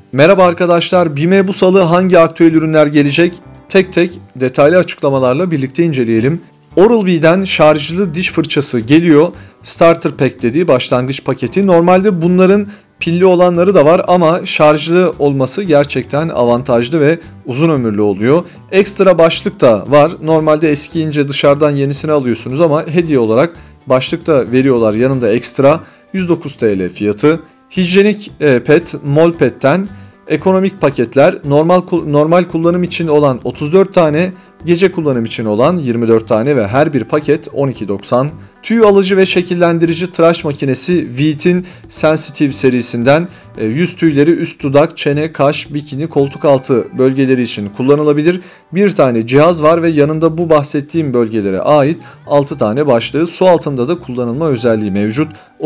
Merhaba arkadaşlar, BİM'e bu salı hangi aktüel ürünler gelecek? Tek tek detaylı açıklamalarla birlikte inceleyelim. Oral-B'den şarjlı diş fırçası geliyor. Starter Pack dediği başlangıç paketi. Normalde bunların pilli olanları da var ama şarjlı olması gerçekten avantajlı ve uzun ömürlü oluyor. Ekstra başlık da var. Normalde eskiyince dışarıdan yenisini alıyorsunuz ama hediye olarak başlık da veriyorlar yanında ekstra. 109 TL fiyatı. Hijyenik pet Molpet'ten ekonomik paketler normal kullanım için olan 34 tane, gece kullanım için olan 24 tane ve her bir paket 12.90. Tüy alıcı ve şekillendirici tıraş makinesi Veet'in Sensitive serisinden yüz tüyleri üst dudak, çene, kaş, bikini, koltuk altı bölgeleri için kullanılabilir. Bir tane cihaz var ve yanında bu bahsettiğim bölgelere ait 6 tane başlığı, su altında da kullanılma özelliği mevcut.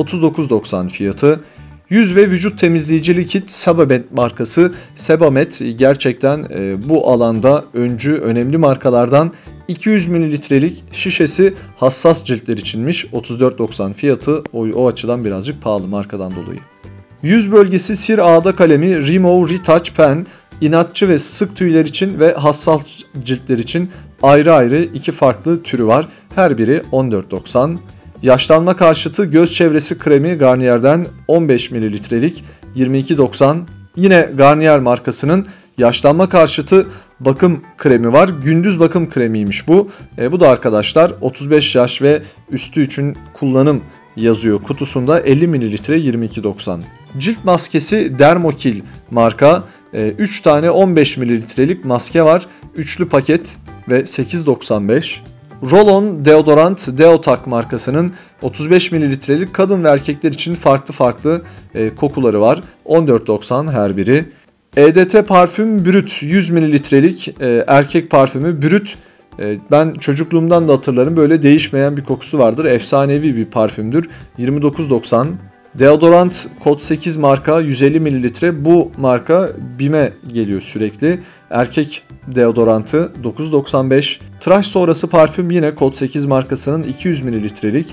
39.90 fiyatı. Yüz ve vücut temizleyici likit Sebamed markası. Sebamed gerçekten bu alanda öncü, önemli markalardan. 200 mililitrelik şişesi hassas ciltler içinmiş. 34.90 fiyatı, o açıdan birazcık pahalı markadan dolayı. Yüz bölgesi Sir Ağda kalemi Remove Retouch Pen, inatçı ve sık tüyler için ve hassas ciltler için ayrı ayrı iki farklı türü var. Her biri 14.90. Yaşlanma karşıtı göz çevresi kremi Garnier'den 15 mililitrelik 22.90. Yine Garnier markasının yaşlanma karşıtı bakım kremi var. Gündüz bakım kremiymiş bu. Bu da arkadaşlar 35 yaş ve üstü için kullanım yazıyor kutusunda, 50 mililitre 22.90. Cilt maskesi Dermokil marka. 3 tane 15 mililitrelik maske var. Üçlü paket ve 8.95. Roll-on deodorant Deotak markasının 35 mililitrelik kadın ve erkekler için farklı kokuları var. 14.90 her biri. EDT parfüm Brüt 100 mililitrelik erkek parfümü Brüt. Ben çocukluğumdan da hatırlarım, böyle değişmeyen bir kokusu vardır. Efsanevi bir parfümdür. 29.90. Deodorant Kod 8 marka 150 mililitre. Bu marka BİM'e geliyor sürekli. Erkek deodorantı 9.95. Tıraş sonrası parfüm yine Kod 8 markasının 200 mililitrelik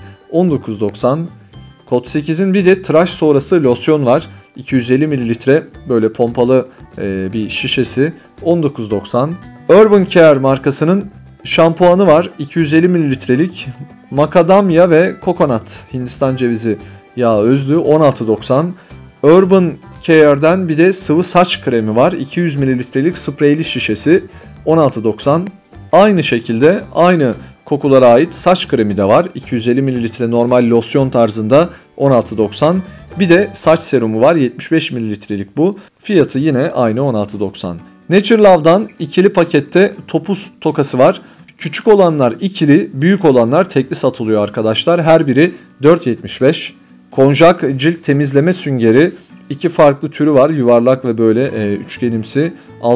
19.90. Kod 8'in bir de tıraş sonrası losyon var. 250 mililitre böyle pompalı bir şişesi 19.90. Urban Care markasının şampuanı var. 250 mililitrelik makadamya ve kokonat Hindistan cevizi yağı özlü 16.90. Urban Care'den bir de sıvı saç kremi var. 200 mililitrelik spreyli şişesi 16.90. Aynı şekilde aynı kokulara ait saç kremi de var. 250 mililitre normal losyon tarzında 16.90. Bir de saç serumu var, 75 mililitrelik bu. Fiyatı yine aynı 16.90. Naturelove'dan ikili pakette topuz tokası var. Küçük olanlar ikili, büyük olanlar tekli satılıyor arkadaşlar. Her biri 4.75. Konjak cilt temizleme süngeri, iki farklı türü var. Yuvarlak ve böyle üçgenimsi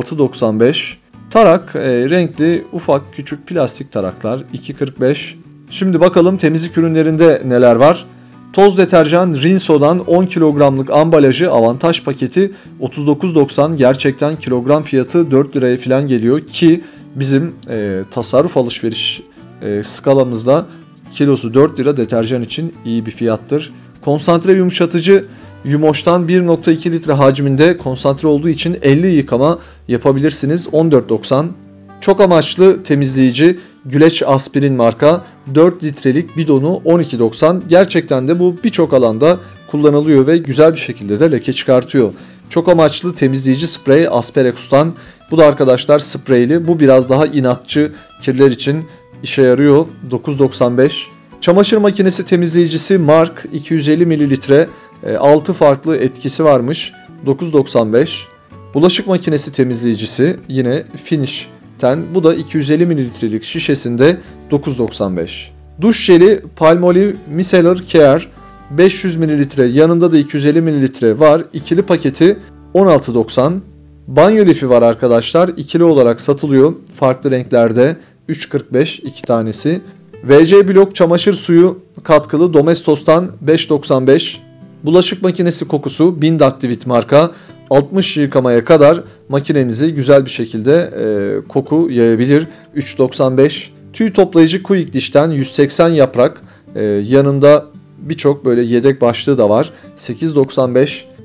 6.95. Tarak, renkli ufak küçük plastik taraklar 2.45. Şimdi bakalım temizlik ürünlerinde neler var. Toz deterjan Rinso'dan 10 kilogramlık ambalajı avantaj paketi 39.90. Gerçekten kilogram fiyatı 4 liraya falan geliyor ki bizim tasarruf alışveriş skalamızda kilosu 4 lira deterjan için iyi bir fiyattır. Konsantre yumuşatıcı Yumoş'tan 1.2 litre hacminde konsantre olduğu için 50 yıkama yapabilirsiniz. 14.90. Çok amaçlı temizleyici Güleç Aspirin marka 4 litrelik bidonu 12.90. Gerçekten de bu birçok alanda kullanılıyor ve güzel bir şekilde de leke çıkartıyor. Çok amaçlı temizleyici sprey Asperex'tan. Bu da arkadaşlar spreyli. Bu biraz daha inatçı kirler için işe yarıyor. 9.95. Çamaşır makinesi temizleyicisi Mark 250 mililitre. 6 farklı etkisi varmış. 9.95. Bulaşık makinesi temizleyicisi yine Finish'ten. Bu da 250 mililitrelik şişesinde 9.95. Duş jeli Palmolive Micellar Care 500 mililitre. Yanında da 250 mililitre var. İkili paketi 16.90. Banyo lifi var arkadaşlar. İkili olarak satılıyor. Farklı renklerde. 3.45 iki tanesi. VC Blok çamaşır suyu katkılı Domestos'tan 5.95. Bulaşık makinesi kokusu Bind Activit marka 60 yıkamaya kadar makinenizi güzel bir şekilde koku yayabilir. 3.95. Tüy toplayıcı Quick Dish'ten 180 yaprak, yanında birçok böyle yedek başlığı da var. 8.95.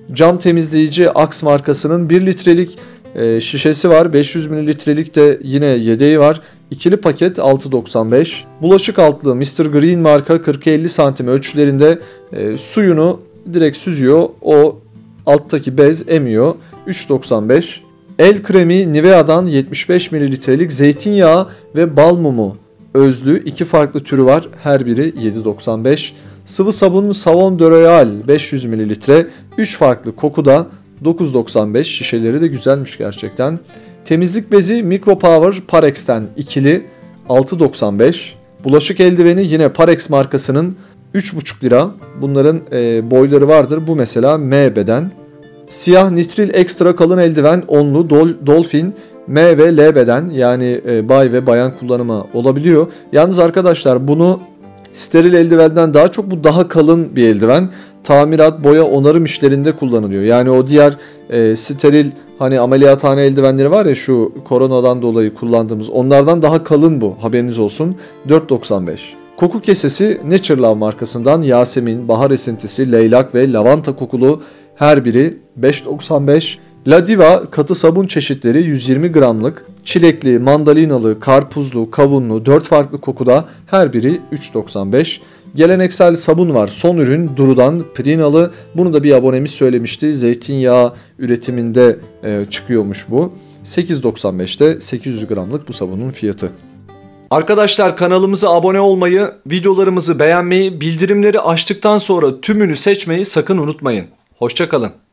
Cam temizleyici Axe markasının 1 litrelik şişesi var. 500 mililitrelik de yine yedeği var. İkili paket 6.95. Bulaşık altlığı Mr. Green marka 40-50 santim ölçülerinde suyunu direkt süzüyor. O alttaki bez emiyor. 3.95. El kremi Nivea'dan 75 mililitrelik zeytinyağı ve bal mumu özlü 2 farklı türü var. Her biri 7.95. Sıvı sabun Savon de Royal 500 mililitre 3 farklı kokuda 9.95. Şişeleri de güzelmiş gerçekten. Temizlik bezi Micropower Parex'ten ikili 6.95. Bulaşık eldiveni yine Parex markasının 3.5 lira. Bunların boyları vardır. Bu mesela M beden. Siyah nitril ekstra kalın eldiven onlu Dolphin M ve L beden, yani bay ve bayan kullanımı olabiliyor. Yalnız arkadaşlar bunu steril eldivenden daha çok bu daha kalın bir eldiven. Tamirat, boya, onarım işlerinde kullanılıyor. Yani o diğer steril hani ameliyathane eldivenleri var ya, şu koronadan dolayı kullandığımız, onlardan daha kalın bu, haberiniz olsun. 4.95. Koku kesesi Naturelove markasından Yasemin, bahar esintisi, leylak ve lavanta kokulu her biri 5.95. La Diva katı sabun çeşitleri 120 gramlık, çilekli, mandalinalı, karpuzlu, kavunlu 4 farklı kokuda her biri 3.95. Geleneksel sabun var. Son ürün Duru'dan Prinalı. Bunu da bir abonemiz söylemişti. Zeytinyağı üretiminde çıkıyormuş bu. 8.95'te 800 gramlık bu sabunun fiyatı. Arkadaşlar, kanalımıza abone olmayı, videolarımızı beğenmeyi, bildirimleri açtıktan sonra tümünü seçmeyi sakın unutmayın. Hoşça kalın.